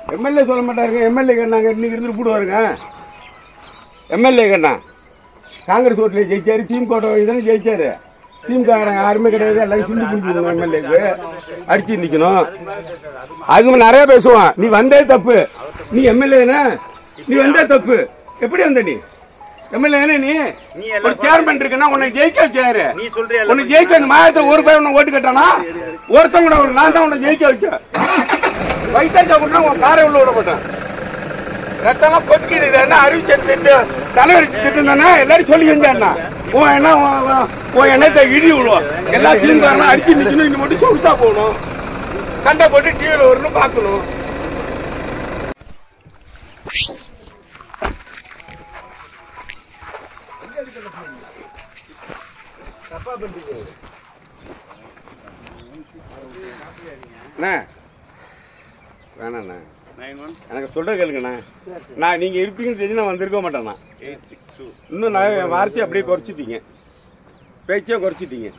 MLA சொல்ல மாட்டாருங்க. MLA கண்ணாங்க இன்னைக்கு இருந்து போடுவாருங்க. எம்எல்ஏ கண்ணா காங்கிரஸ் ஓட்டில் ஜெயிச்சாரு, திமுக இதெல்லாம் ஜெயிச்சாரு. திமுக யாருமே கிடையாது, எல்லாம் சிந்து பிடிச்சிருக்கணும். எம்எல்ஏக்கு அடிச்சு நிக்கணும். அதுக்கு நிறைய பேசுவான். நீ வந்தே தப்பு, நீ எம்எல்ஏனா நீ வந்தே தப்பு. எப்படி வந்த நீ எம்எல்ஏ? நீ ஒரு சேர்மன் இருக்குன்னா உன்னை ஜெயிக்க வச்சாரு. உன்னை ஜெயிக்க வச்ச மாயத்துல ஒரு பேர் உன்னை ஓட்டு கட்டானா ஒருத்தவங்க நான் தான் உன்னை ஜெயிக்க வச்சேன். வயிற்றாச்சா கூட உன் காரை உள்ள விட மாட்டேன். ரத்தம்லாம் கொதிக்கிட்டு அறிவிச்சு தலைவர் திட்டு தானே எல்லாரும் சொல்லி செஞ்சாண்ணா. உன் எண்ணத்தை இடி விடுவோம். எல்லாத்தையும் காரணம் அடிச்சு நிக்கணும். இன்னும் மட்டும் சொகுசா போகணும். சண்டை போட்டு டிவியில் வரணும் பார்க்கணும். வேணாண்ணா எனக்கு சொல்ற கேளுங்கண்ணா. நான் நீங்க இருப்பீங்கன்னு தெரிஞ்சு நான் வந்திருக்க மாட்டேண்ணா. இன்னும் நான் வார்த்தையை அப்படியே குறைச்சிட்டீங்க, பேச்சே குறைச்சிட்டீங்க.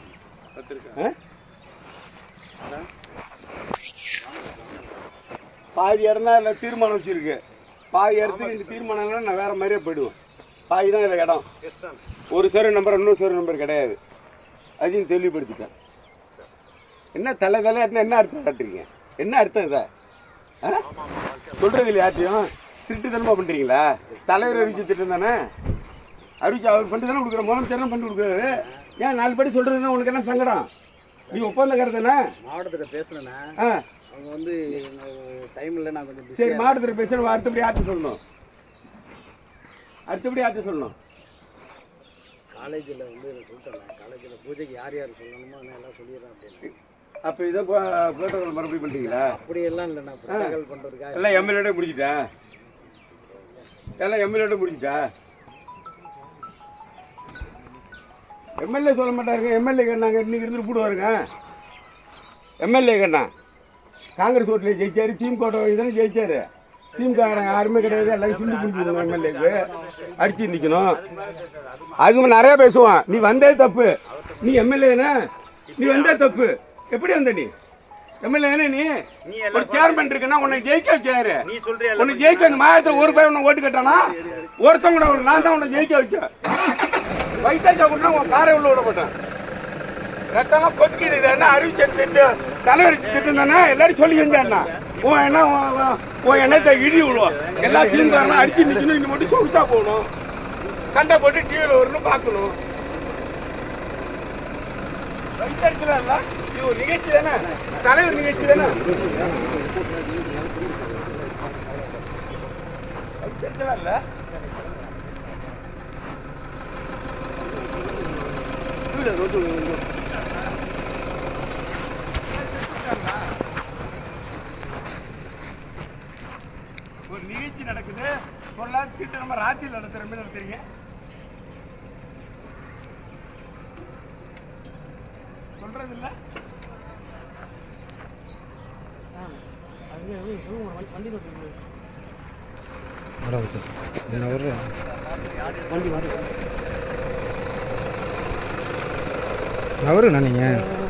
பாதி இடம் தான் இல்லை தீர்மானம் வச்சிருக்கு. பாதி இடத்துக்கு இந்த தீர்மானம் நான் வேற மாதிரியே போயிடுவேன். பாதி தான் இதில் இடம். ஒரு சர்வே நம்பர் இன்னொரு சர்வே நம்பர் கிடையாது. அதையும் தெளிவுபடுத்திட்டேன். என்ன தலை என்ன அர்த்தம் காட்டுறீங்க? என்ன அர்த்தம் இதை சொல்றது இல்லையா? யார்ட்டையும் திருட்டு தனமா பண்றீங்களா? தலைவர் அறிவிச்சு திட்டம் தானே அறிவிச்சு அவர் பண்ணி தானே கொடுக்குற. முதலமைச்சர் பண்ணி கொடுக்குறாரு. ஏன் 4 படி சொல்றதுன்னா உனக்கு என்ன சங்கடம்? நீ ஒப்பந்தக்காரர் தானே? மாவட்டத்தில் பேசுனேன்னா அவங்க வந்து டைம் இல்லை, நான் கொஞ்சம் சரி மாவட்டத்தில் பேசுகிறேன். அடுத்தபடி யார்ட்டு சொல்லணும்? அடுத்தபடி யார்ட்டு சொல்லணும்? காலேஜில் வந்து நான் சொல்லிட்டேன். காலேஜில் பூஜைக்கு யார் யார் சொல்லணுமோ நான் எல்லாம் சொல்லிடுறேன் அப்படின்னு. அப்போ இதை புரோட்டோகால் மறுபடியும் பண்ணுறீங்களா? அப்படியெல்லாம் இல்லை, நான் புரோட்டோகால் பண்ணுறதுக்காக எல்லாம் எம்எல்ஏட முடிச்சிட்டா? எல்லாம் எம்எல்ஏட முடிச்சிட்டா? எம்எல்ஏ சொல்ல மாட்டாருங்க. எம்எல்ஏ கண்ணாங்க இன்னைக்கு இருந்து போடுவாருங்க. எம்எல்ஏ கண்ணா காங்கிரஸ் ஓட்டில் ஜெயிச்சாரு, திமுக இதெல்லாம் ஜெயிச்சாரு. திமுக யாருமே கிடையாது, எல்லாம் சிந்து பிடிச்சிருக்கணும். எம்எல்ஏக்கு அடிச்சு நிக்கணும். அதுக்கு நிறைய பேசுவான். நீ வந்தே தப்பு, நீ எம்எல்ஏனா நீ வந்தே தப்பு. எப்படி வந்த நீ எம்எல்ஏ? நீ ஒரு சேர்மன் இருக்குன்னா உன்னை ஜெயிக்க வச்சாரு. உன்னை ஜெயிக்க வச்ச மாயத்துல ஒரு பேர் உன்னை ஓட்டு கட்டானா ஒருத்தவங்க நான் தான் உன்னை ஜெயிக்க வச்சேன். வயிற்றாச்சா கூட உன் காரை உள்ள விட மாட்டேன். ரத்தம்லாம் கொதிக்கிட்டு அறிவிச்சு தலைவர் திட்டம் தானே எல்லாரும் சொல்லி செஞ்சாண்ணா. உன் எண்ணத்தை இடி விடுவோம். எல்லாத்தையும் காரணம் அடிச்சு நிக்கணும். இன்னும் மட்டும் சொகுசா போகணும். சண்டை போட்டு டிவியில் வரணும் பார்க்கணும். வயிற்றாச்சுல இது ஒரு நிகழ்ச்சி தானே, தலைவர் நிகழ்ச்சி தானே. வயிற்றாச்சுல இல்ல ஒரு நிகழ்ச்சி நடக்குது. சொல்லாத திட்டம் நம்ம ராத்திரியில் நடத்துற மாதிரி நடத்துறீங்க. சொல்றது இல்ல. அவரு நீங்க